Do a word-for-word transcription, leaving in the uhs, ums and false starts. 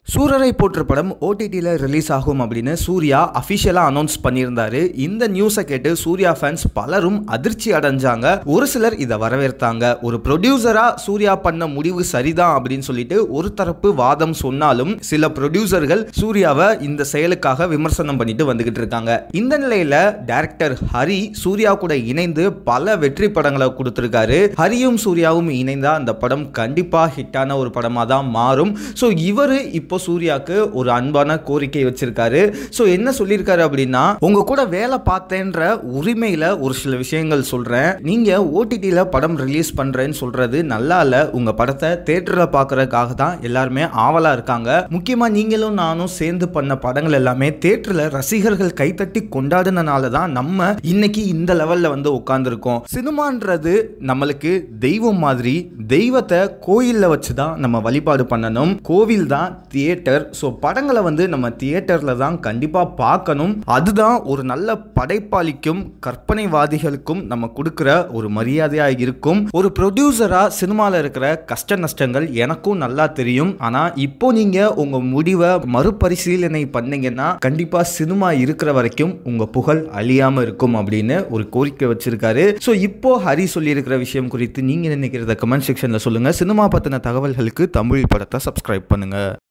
சூரரை போற்று படம் ஓடிடியில் ரிலீஸ் ஆகும் அப்படின்னு சூர்யா அஃபிஷியலாக அனௌன்ஸ் பண்ணியிருந்தாரு. இந்த நியூஸை கேட்டு சூர்யா ஃபேன்ஸ் பலரும் அதிர்ச்சி அடைஞ்சாங்க. ஒரு சிலர் இதை வரவேற்றாங்க. ஒரு ப்ரொடியூசராக சூர்யா பண்ண முடிவு சரிதான் அப்படின்னு சொல்லிட்டு ஒரு தரப்பு வாதம் சொன்னாலும் சில ப்ரொடியூசர்கள் சூர்யாவை இந்த செயலுக்காக விமர்சனம் பண்ணிட்டு வந்துகிட்டு இருக்காங்க. இந்த நிலையில டைரக்டர் ஹரி சூர்யா கூட இணைந்து பல வெற்றி படங்களை கொடுத்திருக்காரு. ஹரியும் சூர்யாவும் இணைந்தா அந்த படம் கண்டிப்பா ஹிட்டான ஒரு படமா தான் மாறும். ஸோ இவர் இப்போ சூர்யாக்கு ஒரு அன்பான கோரிக்கை வச்சிருக்காரு. சோ என்ன சொல்லியிருக்காரு அப்படின்னா, உங்க கூட வேலை பார்த்தேன்ற உரிமையில ஒரு சில விஷயங்கள் சொல்றேன். நீங்க ஓடிடில படம் ரிலீஸ் பண்றேன்னு சொல்றது நல்லா இல்ல. உங்க படத்தை தியேட்டர்ல பார்க்கறதுக்காக தான் எல்லாருமே ஆவலா இருக்காங்க. முக்கியமா நீங்களும் நானும் சேர்ந்து பண்ண படங்கள் எல்லாமே தியேட்டர்ல ரசிகர்கள் கைத்தட்டி கொண்டாடுனனால தான் நம்ம இன்னைக்கு இந்த லெவல்ல வந்து உட்கார்ந்துருக்கோம். சினிமான்றது நம்மளுக்கு தெய்வம் மாதிரி. தெய்வத்தை கோயில்ல வச்சு தான் நம்ம வழிபாடு பண்ணணும். கோவில் தான் தியேட்டர். ஸோ படங்களை வந்து நம்ம தியேட்டர்ல தான் கண்டிப்பா பார்க்கணும். அதுதான் ஒரு நல்ல படைப்பாளிக்கும் கற்பனைவாதிகளுக்கும் நம்ம கொடுக்கிற ஒரு மரியாதையா இருக்கும். ஒரு ப்ரொடியூசரா சினிமால இருக்கிற கஷ்ட நஷ்டங்கள் எனக்கும் நல்லா தெரியும். ஆனா இப்போ நீங்க உங்க முடிவை மறுபரிசீலனை பண்ணீங்கன்னா கண்டிப்பா சினிமா இருக்கிற வரைக்கும் உங்க புகழ் அழியாம இருக்கும் அப்படின்னு ஒரு கோரிக்கை வச்சிருக்காரு. ஸோ இப்போ ஹரி சொல்லி இருக்கிற விஷயம் குறித்து நீங்க நினைக்கிறத கமெண்ட் செக்ஷன்ல சொல்லுங்க. சினிமா பத்தின தகவல்களுக்கு தமிழ் படத்தை சப்ஸ்கிரைப் பண்ணுங்க.